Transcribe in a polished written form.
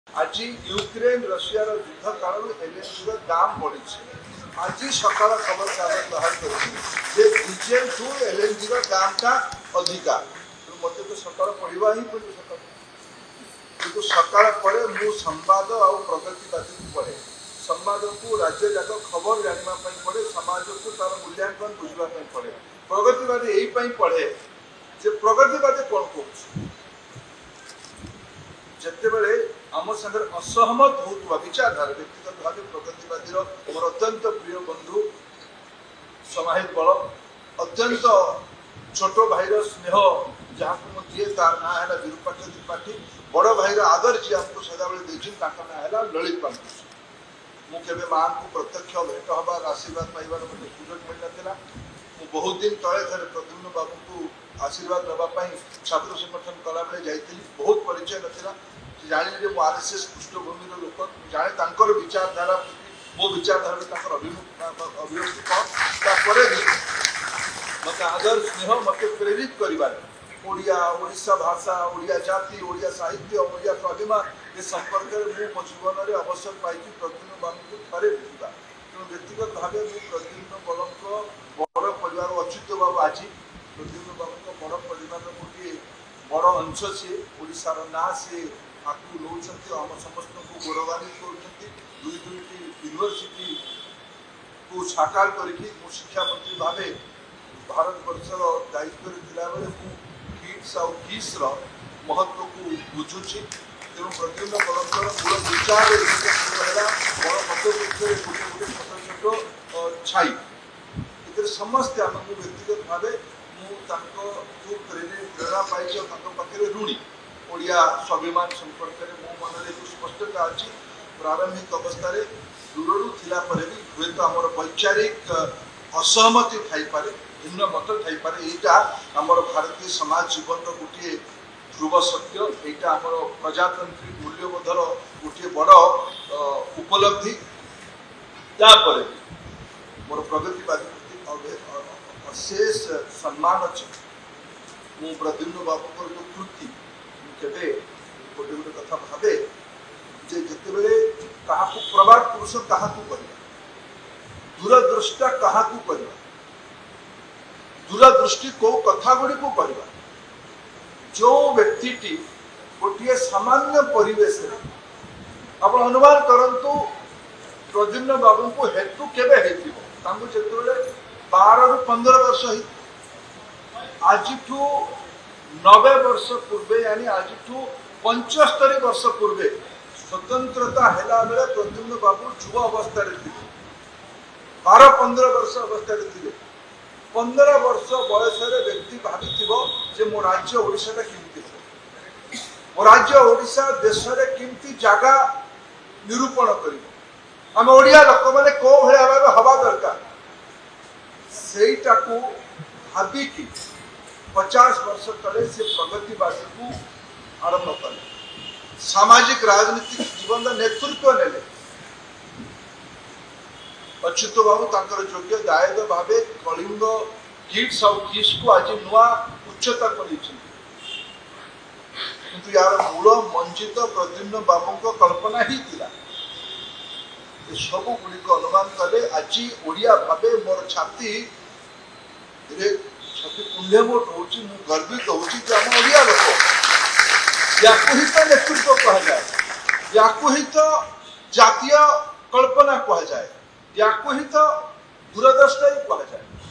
आज Ukraine Russia युद्ध काल एलएनजी दाम बढ़ी। आज सकाल खबर कागज बाहर कर डीजेल ठू एलएनजी दाम टा अधिका मत तो सकाल पढ़ा ही पड़े कि सकाल पर मु संवाद आ प्रगतिवादी पढ़े संवाद को राज्य जाक खबर जानापी पड़े समाज को तार मूल्यांकन बुझापी पड़े प्रगतिवादी यही पढ़े जे प्रगतिवादी कौन कह जितेबले आम सागर असहमत होता विचारधारा व्यक्तिगत भाव प्रगतिवादी मोर अत्यंत प्रिय बंधु समाहित बल अत्यंत छोट भाईर स्नेह जहाँ को दिए तार ना है विरूपाक्ष त्रिपाठी बड़ भाईर आदर जी आमको सदाबले देती ना है ललित पांडु मुझे माँ को प्रत्यक्ष भेट हबार आशीर्वाद पाइबार मुझे सुजोग मिल ना बहुत दिन तले थे प्रद्युम्न बाबू को आशीर्वाद नापी छात्र संगठन कला जाइली बहुत परिचय नाला जानी मो आरएसएस पृष्ठभूमि लोक जाने विचारधारा मो विचारधारा अभिव्यक्ति कौन मत आदर स्नेह मत प्रेरित कर ओडिया भाषा ओडिया जाति ओडिया साहित्य ओडिया स्वाभिमान ये संपर्क में मो जीवन में अवसर पाई प्रद्युम्न बाबू को थे देखा तेणु व्यक्तिगत भाव मुझे प्रद्युम्न बल बड़ परिवार अच्युत बाबू आज प्रद्युम्न बाबू बड़ परिवार गोटे बड़ अंश सी ओडार ना सी आकु नौ आम समस्त को गौरवान्वित कर दुई दुईटी यूनिवर्सिटी को साकार करके शिक्षा मंत्री भाव भारत वर्षर दायित्व किड्स आउ किस्र महत्व को बुझुची तेणु प्रद्युम्न बलकर मूल विचार बड़ मतवृत्ति गोटे गोटे छोट छोट छाई समस्ते आमको व्यक्तिगत भाव मुझे प्रेरणा पाई पाखे ऋणी ओडिया स्वाभिमान संपर्क में मो मन में एक स्पष्टता अच्छी प्रारंभिक अवस्था दूर भी हूँ तो आम वैचारिक असहमति थाईपे भिन्न मत थाईपे यहाँ आम भारतीय समाज जीवन गोटे ध्रुव सत्य यहाँ आम प्रजातांत्रिक मूल्यबोधर गोटे बड़ उपलब्धि तापर मोर प्रगतिवादी अशेष सम्मान अच्छे मु प्रद्युम्न बाबू जो कृति केवे गोटे गोटे कथा भावे जे जितेबले क्या प्रवाद पुरुष क्या दूरदृष्टा क्या दूरदृष्टि को कथा गुड़ी को करवा जो व्यक्ति गोटे सामान्य परिवेश आप अनुमान करंतु प्रद्युम्न बाबू को हेतु केवे जिते 12 ରୁ 15 वर्ष आज 90 वर्ष पूर्वे यानी आज 75 वर्ष पूर्वे स्वतंत्रता है बेले प्रद्युम्न बाबू युवा अवस्था 12-15 वर्ष अवस्था 15 वर्ष बयस व्यक्ति भावी मो राज्य ओडिशा केमती मो राज्य ओडिशा देश में केमती जगह निरूपण कर आम ओडिया लोक मैंने कौ भाव हवा दरकार सेटा को भाविकी 50 वर्ष तले से प्रगतिवादी को आरंभ कले सामाजिक राजनीतिक जीवन का नेतृत्व नेले अच्युत बाबू तांकर योग्य दायद भावे कलिंग किड्स और किस को आज नुआ उच्चता कर यार मूल मंजित प्रद्युम्न बाबू कल्पना ही थिला सब गुड़िक अनुमान कले आज ओडिया भावे मोर छाती छाती पुण्यमोट हो गर्वित होम ओडिया लोक या तो नेतृत्व कह जाए या तो जातीय कल्पना कह जाए या तो दूरदृष्टा ही कह जाए